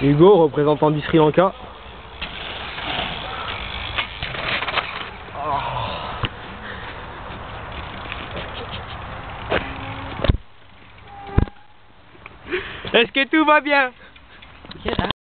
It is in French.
Hugo, représentant du Sri Lanka. Est-ce que tout va bien?